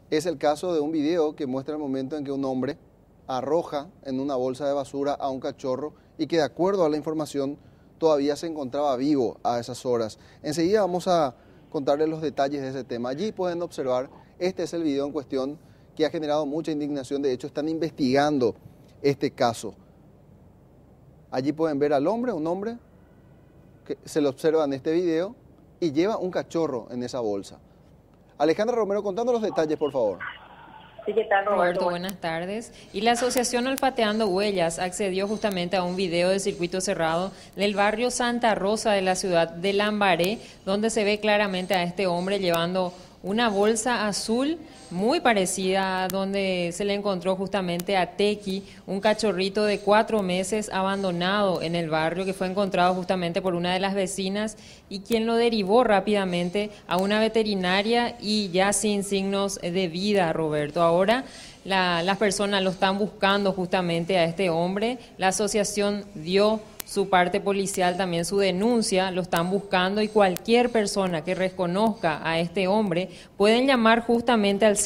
es el caso de un video que muestra el momento en que un hombre arroja en una bolsa de basura a un cachorro y que de acuerdo a la información todavía se encontraba vivo a esas horas. Enseguida vamos a contarles los detalles de ese tema. Allí pueden observar, este es el video en cuestión que ha generado mucha indignación. De hecho, están investigando este caso. Allí pueden ver al hombre, un hombre que se le observa en este video y lleva un cachorro en esa bolsa. Alejandra Romero, contando los detalles, por favor. Sí, ¿qué tal, Roberto, buenas tardes. Y la Asociación Olfateando Huellas accedió justamente a un video de circuito cerrado del barrio Santa Rosa de la ciudad de Lambaré, donde se ve claramente a este hombre llevando una bolsa azul muy parecida a donde se le encontró justamente a Tequi, un cachorrito de 4 meses abandonado en el barrio que fue encontrado justamente por una de las vecinas y quien lo derivó rápidamente a una veterinaria y ya sin signos de vida, Roberto. Ahora las personas lo están buscando justamente a este hombre. La asociación dio su parte policial, también su denuncia, lo están buscando y cualquier persona que reconozca a este hombre pueden llamar justamente al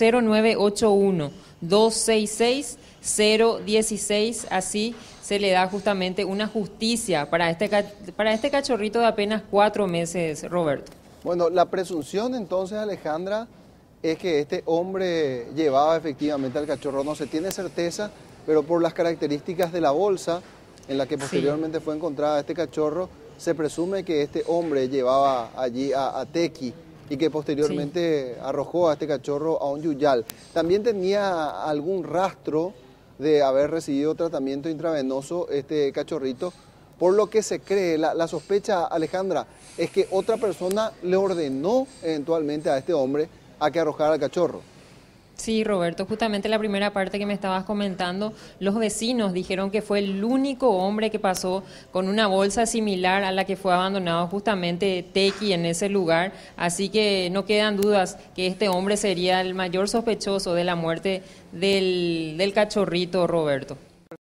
0981-266-016, así se le da justamente una justicia para este cachorrito de apenas 4 meses, Roberto. Bueno, la presunción entonces, Alejandra, es que este hombre llevaba efectivamente al cachorro. No se tiene certeza, pero por las características de la bolsa en la que posteriormente fue encontrada este cachorro, se presume que este hombre llevaba allí a Tequi y que posteriormente arrojó a este cachorro a un yuyal. También tenía algún rastro de haber recibido tratamiento intravenoso este cachorrito, por lo que se cree, la sospecha, Alejandra, es que otra persona le ordenó eventualmente a este hombre a que arrojara al cachorro. Sí, Roberto, justamente la primera parte que me estabas comentando, los vecinos dijeron que fue el único hombre que pasó con una bolsa similar a la que fue abandonado justamente Tequi en ese lugar, así que no quedan dudas que este hombre sería el mayor sospechoso de la muerte del cachorrito, Roberto.